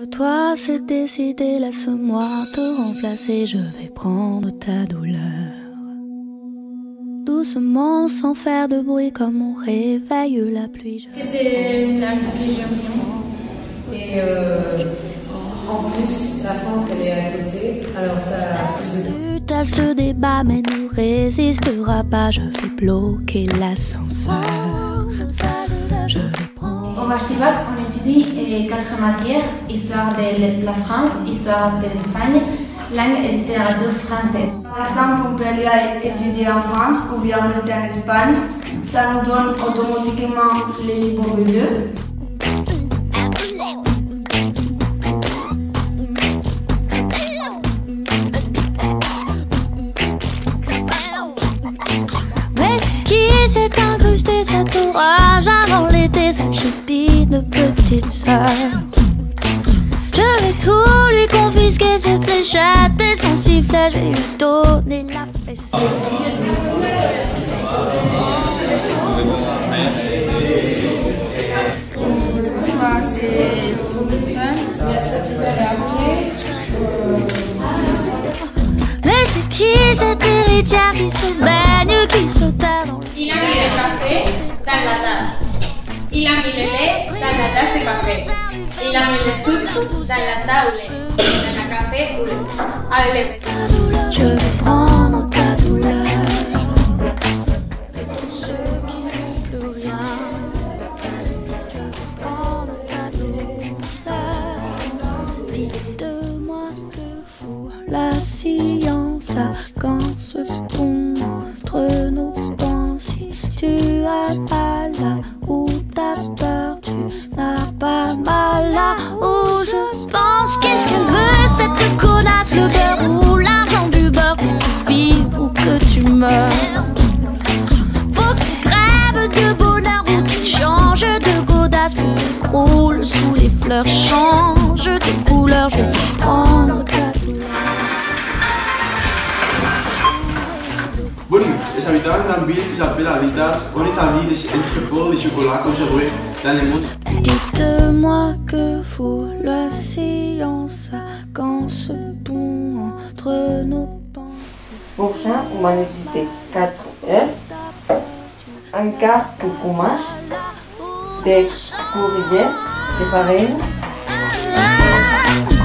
Toi, c'est décidé, laisse-moi te remplacer. Je vais prendre ta douleur doucement, sans faire de bruit, comme on réveille la pluie. C'est une langue que j'aime bien. Et en plus, la France, elle est à côté, alors t'as plus de... Brutal ce débat, mais ne résistera pas. Je vais bloquer l'ascenseur. Je vais prendre... Au Barcibat, on étudie 4 matières: histoire de la France, histoire de l'Espagne, langue et littérature française. Par exemple, on peut aller étudier en France ou bien rester en Espagne. Ça nous donne automatiquement les niveaux B2. Mais ce qui s'est incrusté cet orage avant l'été, cette chépie de petite sœur. Je vais tout lui confisquer, ses fléchettes et son sifflet. Je vais lui donner la fesse. Mais c'est qui cette héritière qui se baigne, qui se tait dans le... Il a mis le café dans la tasse. Il a mis le lait dans la tasse de café. Il a mis le sucre dans la table, dans le café ou le lait. Je vais prendre ta douleur, pour ceux qui n'ont plus rien. Je vais prendre ta douleur. Dites-moi que fout la science quand se pond entre nos pensées. Tu as pas là où t'as peur, tu n'as pas mal là où je pense. Qu'est-ce qu'elle veut cette connasse, le beurre ou l'argent du beurre, pour que tu vives ou que tu meurs. Faut qu'il crève de bonheur ou qu'il change de godasse, pour qu'il croule sous les fleurs, change de couleur. Je vais prendre ta douleur. Bonne nuit. Les habitants d'un ville qui s'appelle Alitas ont établi des entrepôts de chocolat conservés dans le monde. Dites-moi que fout la science quand se pond entre nos pensées. Pour ça, on va nécessiter 4 œufs, un quart de fromage, des courgettes, des farines.